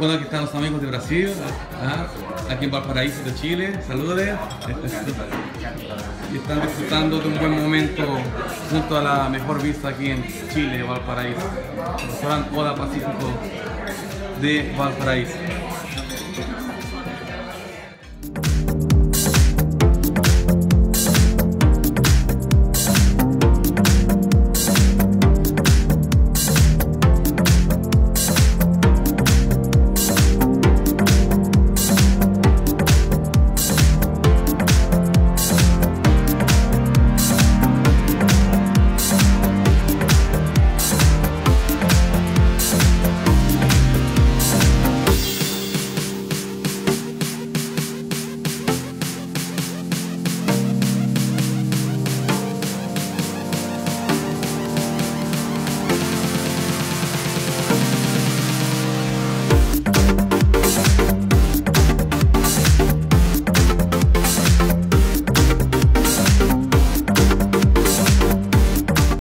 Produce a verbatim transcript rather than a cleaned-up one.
Bueno, aquí están los amigos de Brasil, ¿ah? Aquí en Valparaíso de Chile, saludos. Y están disfrutando de un buen momento junto a la mejor vista aquí en Chile, Valparaíso. Restaurante Oda Pacífico de Valparaíso.